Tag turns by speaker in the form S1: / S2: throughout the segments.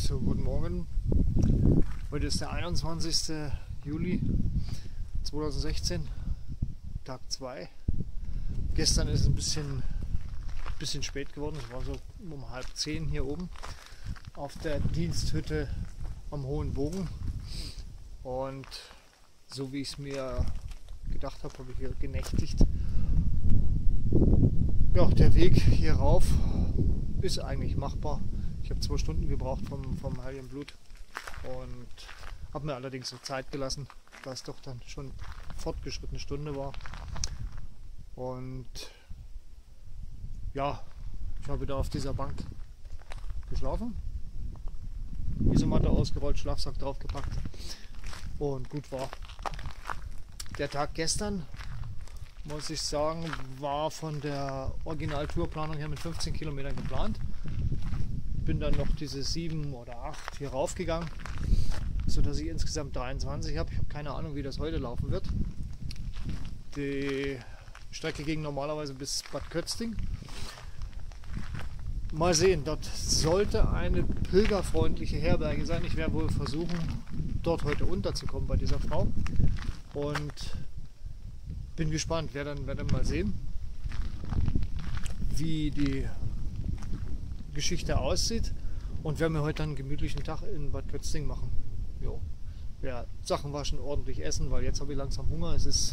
S1: So, guten Morgen. Heute ist der 21. Juli 2016, Tag 2. Gestern ist es ein bisschen spät geworden. Es war so um 9:30 hier oben auf der Diensthütte am Hohen Bogen. Und so wie ich es mir gedacht habe, habe ich hier genächtigt. Ja, der Weg hier rauf ist eigentlich machbar. Ich habe 2 Stunden gebraucht vom Heiligenblut und habe mir allerdings noch Zeit gelassen, da es doch dann schon fortgeschrittene Stunde war. Und ja, ich habe da auf dieser Bank geschlafen, Isomatte ausgerollt, Schlafsack draufgepackt und gut war. Der Tag gestern, muss ich sagen, war von der Originaltourplanung her mit 15 Kilometern geplant. Bin dann noch diese 7 oder 8 hier raufgegangen, sodass ich insgesamt 23 habe. Ich habe keine Ahnung, wie das heute laufen wird. Die Strecke ging normalerweise bis Bad Kötzting. Mal sehen, dort sollte eine pilgerfreundliche Herberge sein. Ich werde wohl versuchen, dort heute unterzukommen bei dieser Frau. Und bin gespannt, werde dann mal sehen, wie die Geschichte aussieht, und werde mir heute einen gemütlichen Tag in Bad Kötzting machen. Jo. Ja, Sachen waschen, ordentlich essen, weil jetzt habe ich langsam Hunger. Es ist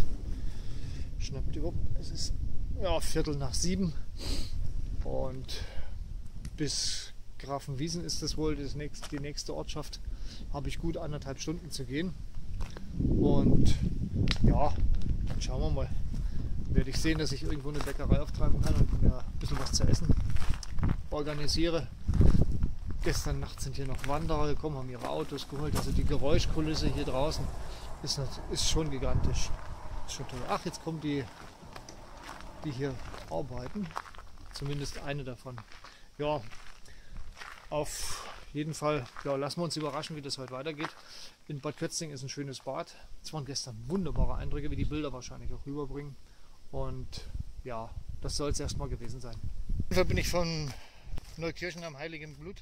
S1: ja, 6:45 und bis Grafenwiesen ist das wohl die nächste Ortschaft. Habe ich gut 1,5 Stunden zu gehen. Und ja, dann schauen wir mal. Werde ich sehen, dass ich irgendwo eine Bäckerei auftreiben kann und mir ein bisschen was zu essen organisiere. Gestern Nacht sind hier noch Wanderer gekommen, haben ihre Autos geholt. Also die Geräuschkulisse hier draußen ist schon gigantisch. Ist schon toll. Ach, jetzt kommen die hier arbeiten. Zumindest eine davon. Ja, auf jeden Fall, ja, lassen wir uns überraschen, wie das heute weitergeht. In Bad Kötzting ist ein schönes Bad. Es waren gestern wunderbare Eindrücke, wie die Bilder wahrscheinlich auch rüberbringen. Und ja, das soll es erstmal gewesen sein. Auf jeden Fall bin ich von Neukirchen am Heiligenblut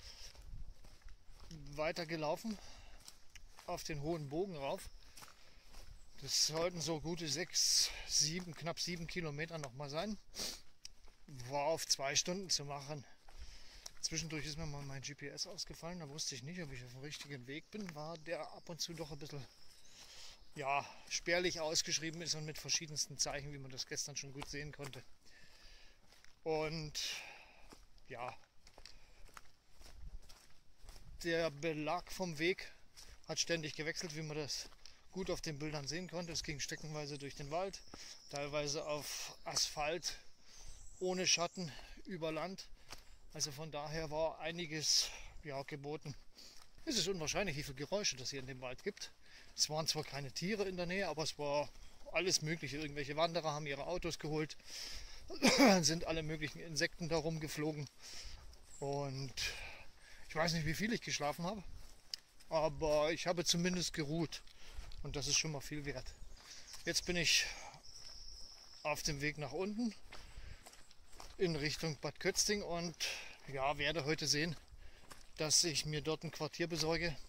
S1: weitergelaufen auf den Hohen Bogen rauf. Das sollten so gute 6, 7, knapp 7 Kilometer noch mal sein. War auf 2 Stunden zu machen. Zwischendurch ist mir mal mein GPS ausgefallen, da wusste ich nicht, ob ich auf dem richtigen Weg bin. War der ab und zu doch ein bisschen, ja, spärlich ausgeschrieben ist und mit verschiedensten Zeichen, wie man das gestern schon gut sehen konnte. Und ja, der Belag vom Weg hat ständig gewechselt, wie man das gut auf den Bildern sehen konnte. Es ging streckenweise durch den Wald, teilweise auf Asphalt, ohne Schatten, über Land. Also von daher war einiges, ja, geboten. Es ist unwahrscheinlich, wie viele Geräusche das hier in dem Wald gibt. Es waren zwar keine Tiere in der Nähe, aber es war alles Mögliche. Irgendwelche Wanderer haben ihre Autos geholt, sind alle möglichen Insekten da rumgeflogen. Und ich weiß nicht, wie viel ich geschlafen habe, aber ich habe zumindest geruht. Und das ist schon mal viel wert. Jetzt bin ich auf dem Weg nach unten in Richtung Bad Kötzting und ja, werde heute sehen, dass ich mir dort ein Quartier besorge,